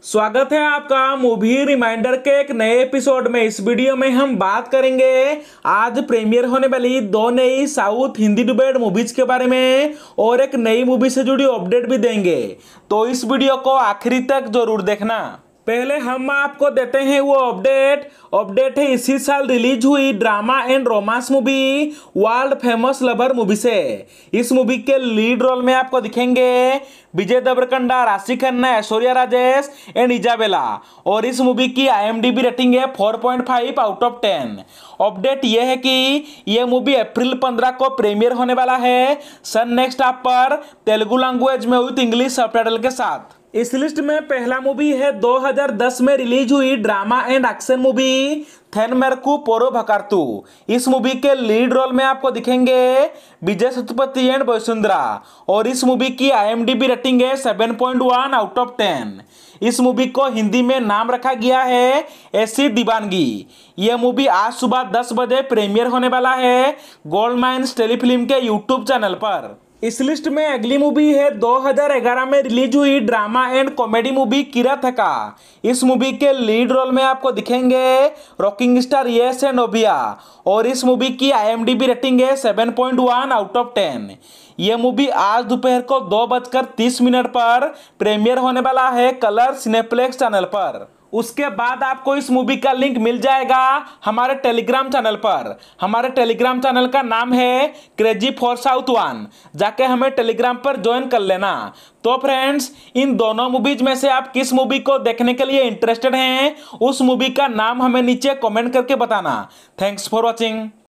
स्वागत है आपका मूवी रिमाइंडर के एक नए एपिसोड में। इस वीडियो में हम बात करेंगे आज प्रीमियर होने वाली दो नई साउथ हिंदी डुबेड मूवीज के बारे में और एक नई मूवी से जुड़ी अपडेट भी देंगे, तो इस वीडियो को आखिरी तक जरूर देखना। पहले हम आपको देते हैं वो अपडेट है इसी साल रिलीज हुई drama and romance movie world famous lover movie से। इस मूवी के लीड रोल में आपको दिखेंगे विजय देवरकोंडा, राशि खन्ना, ऐश्वर्या राजेश एंड इजाबेला और इस मूवी की IMDb रेटिंग है 4.5 आउट ऑफ 10। अपडेट यह है कि यह मूवी अप्रैल 15 को प्रीमियर होने वाला है सन नेक्स्ट ऐप पर तेलुगु लैंग्वेज में विद इंग्लिश सबटाइटल के साथ। इस लिस्ट में पहला मूवी है 2010 में रिलीज हुई drama and action movie Thenmerku Paruva भकारतू। इस मूवी के लीड रोल में आपको दिखेंगे विजय सेतुपति एंड वसुंधरा और इस मूवी की IMDb रेटिंग है 7.1 आउट ऑफ 10। इस मूवी को हिंदी में नाम रखा गया है ऐसी दीवानगी। यह मूवी आज सुबह 10 बजे प्रीमियर होने वाला है गोल्ड माइंस टेलीफिल्म के यूट्यूब चैनल पर। इस लिस्ट में अगली मूवी है 2011 में रिलीज हुई drama and comedy movie Kirathaka. इस मूवी के लीड रोल में आपको दिखेंगे rocking star Yash and Oviya और इस मूवी की IMDb रेटिंग है 7.1 आउट ऑफ 10। यह मूवी आज दोपहर को 2:30 पर प्रीमियर होने वाला है कलर सिनेप्लेक्स चैनल पर। उसके बाद आपको इस मूवी का लिंक मिल जाएगा हमारे टेलीग्राम चैनल पर। हमारे टेलीग्राम चैनल का नाम है क्रेजी फॉर साउथ वन, जाके हमें टेलीग्राम पर ज्वाइन कर लेना। तो फ्रेंड्स, इन दोनों मूवीज में से आप किस मूवी को देखने के लिए इंटरेस्टेड हैं, उस मूवी का नाम हमें नीचे कमेंट करके बताना। Thanks for watching.